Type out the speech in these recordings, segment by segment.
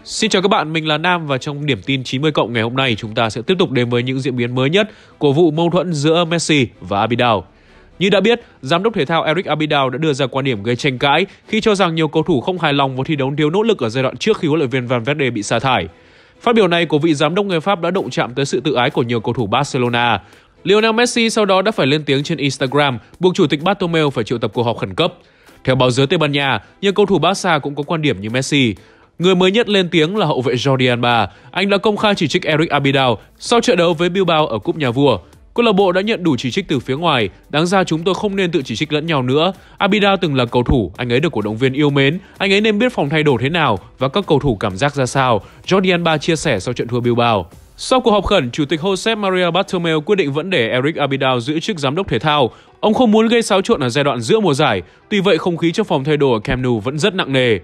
Xin chào các bạn, mình là Nam và trong điểm tin 90+ ngày hôm nay chúng ta sẽ tiếp tục đến với những diễn biến mới nhất của vụ mâu thuẫn giữa Messi và Abidal. Như đã biết, giám đốc thể thao Eric Abidal đã đưa ra quan điểm gây tranh cãi khi cho rằng nhiều cầu thủ không hài lòng với thi đấu thiếu nỗ lực ở giai đoạn trước khi huấn luyện viên Valverde bị sa thải. Phát biểu này của vị giám đốc người Pháp đã động chạm tới sự tự ái của nhiều cầu thủ Barcelona. Lionel Messi sau đó đã phải lên tiếng trên Instagram, buộc chủ tịch Bartomeu phải triệu tập cuộc họp khẩn cấp. Theo báo giới Tây Ban Nha, nhiều cầu thủ Barca cũng có quan điểm như Messi. Người mới nhất lên tiếng là hậu vệ Jordi Alba. Anh đã công khai chỉ trích Eric Abidal sau trận đấu với Bilbao ở Cúp Nhà Vua. Câu lạc bộ đã nhận đủ chỉ trích từ phía ngoài, đáng ra chúng tôi không nên tự chỉ trích lẫn nhau nữa. Abidal từng là cầu thủ, anh ấy được cổ động viên yêu mến, anh ấy nên biết phòng thay đồ thế nào và các cầu thủ cảm giác ra sao, Jordi Alba chia sẻ sau trận thua Bilbao. Sau cuộc họp khẩn, Chủ tịch Josep Maria Bartomeu quyết định vẫn để Eric Abidal giữ chức giám đốc thể thao. Ông không muốn gây xáo trộn ở giai đoạn giữa mùa giải, tuy vậy không khí trong phòng thay đồ ở Camp Nou vẫn rất nặng nề.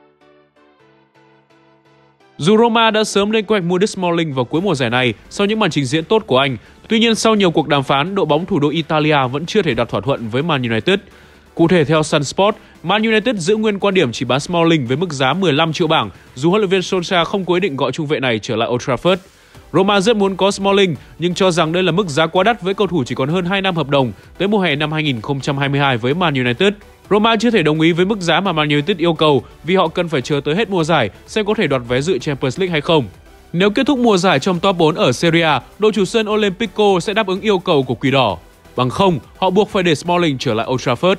Dù Roma đã sớm lên kế hoạch mua Smalling vào cuối mùa giải này sau những màn trình diễn tốt của anh, tuy nhiên sau nhiều cuộc đàm phán, đội bóng thủ đô Italia vẫn chưa thể đạt thỏa thuận với Man United. Cụ thể theo Sun Sport, Man United giữ nguyên quan điểm chỉ bán Smalling với mức giá 15 triệu bảng, dù huấn luyện viên Solskjaer không có ý định gọi trung vệ này trở lại Old Trafford. Roma rất muốn có Smalling nhưng cho rằng đây là mức giá quá đắt với cầu thủ chỉ còn hơn 2 năm hợp đồng tới mùa hè năm 2022 với Man United. Roma chưa thể đồng ý với mức giá mà Man United yêu cầu vì họ cần phải chờ tới hết mùa giải xem có thể đoạt vé dự Champions League hay không. Nếu kết thúc mùa giải trong top 4 ở Serie A, đội chủ sân Olimpico sẽ đáp ứng yêu cầu của Quỷ Đỏ. Bằng không, họ buộc phải để Smalling trở lại Old Trafford.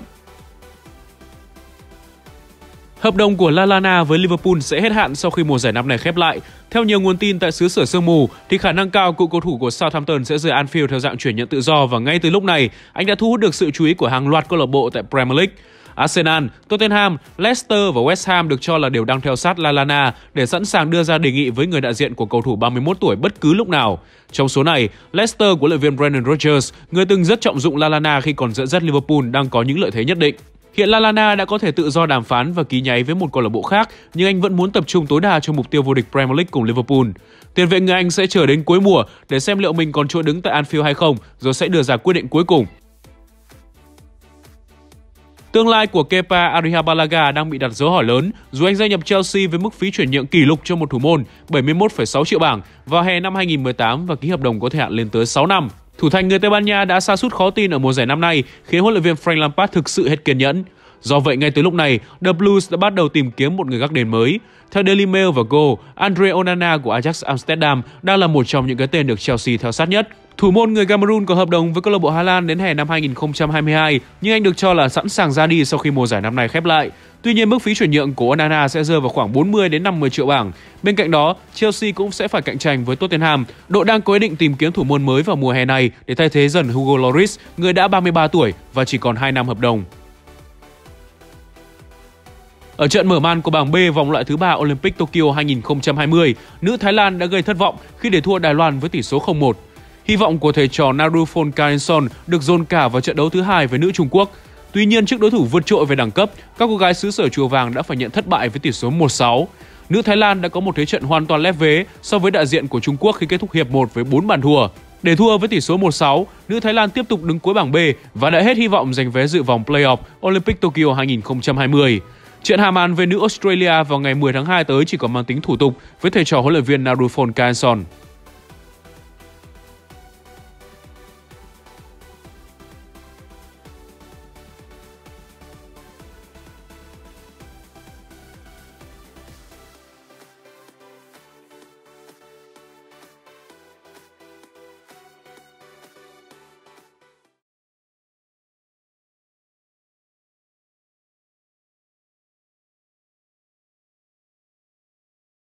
Hợp đồng của Lallana với Liverpool sẽ hết hạn sau khi mùa giải năm này khép lại. Theo nhiều nguồn tin tại xứ sở sương mù, thì khả năng cao cựu cầu thủ của Southampton sẽ rời Anfield theo dạng chuyển nhượng tự do và ngay từ lúc này, anh đã thu hút được sự chú ý của hàng loạt câu lạc bộ tại Premier League. Arsenal, Tottenham, Leicester và West Ham được cho là đều đang theo sát Lallana để sẵn sàng đưa ra đề nghị với người đại diện của cầu thủ 31 tuổi bất cứ lúc nào. Trong số này, Leicester của huấn luyện viên Brendan Rodgers, người từng rất trọng dụng Lallana khi còn dẫn dắt Liverpool, đang có những lợi thế nhất định. Hiện Lallana đã có thể tự do đàm phán và ký nháy với một câu lạc bộ khác, nhưng anh vẫn muốn tập trung tối đa cho mục tiêu vô địch Premier League cùng Liverpool. Tiền vệ người Anh sẽ chờ đến cuối mùa để xem liệu mình còn chỗ đứng tại Anfield hay không, rồi sẽ đưa ra quyết định cuối cùng. Tương lai của Kepa Arrizabalaga đang bị đặt dấu hỏi lớn dù anh gia nhập Chelsea với mức phí chuyển nhượng kỷ lục cho một thủ môn 71,6 triệu bảng vào hè năm 2018 và ký hợp đồng có thời hạn lên tới 6 năm. Thủ thành người Tây Ban Nha đã sa sút khó tin ở mùa giải năm nay, khiến huấn luyện viên Frank Lampard thực sự hết kiên nhẫn. Do vậy, ngay từ lúc này, The Blues đã bắt đầu tìm kiếm một người gác đền mới. Theo Daily Mail và Goal, Andre Onana của Ajax Amsterdam đang là một trong những cái tên được Chelsea theo sát nhất. Thủ môn người Cameroon có hợp đồng với câu lạc bộ Hà Lan đến hè năm 2022, nhưng anh được cho là sẵn sàng ra đi sau khi mùa giải năm nay khép lại. Tuy nhiên, mức phí chuyển nhượng của Onana sẽ rơi vào khoảng 40 đến 50 triệu bảng. Bên cạnh đó, Chelsea cũng sẽ phải cạnh tranh với Tottenham. Đội đang có ý định tìm kiếm thủ môn mới vào mùa hè này để thay thế dần Hugo Lloris, người đã 33 tuổi và chỉ còn 2 năm hợp đồng. Ở trận mở màn của bảng B vòng loại thứ 3 Olympic Tokyo 2020, nữ Thái Lan đã gây thất vọng khi để thua Đài Loan với tỷ số 0-1. Hy vọng của thầy trò Narufon Karenson được dồn cả vào trận đấu thứ hai với nữ Trung Quốc. Tuy nhiên, trước đối thủ vượt trội về đẳng cấp, các cô gái xứ sở Chùa Vàng đã phải nhận thất bại với tỷ số 1-6. Nữ Thái Lan đã có một thế trận hoàn toàn lép vế so với đại diện của Trung Quốc khi kết thúc hiệp 1 với 4 bàn thua. Để thua với tỷ số 1-6, nữ Thái Lan tiếp tục đứng cuối bảng B và đã hết hy vọng giành vé dự vòng play-off Olympic Tokyo 2020. Trận hạ màn về nữ Australia vào ngày 10 tháng 2 tới chỉ còn mang tính thủ tục với thầy trò huấn luyện viên Narufon Karenson.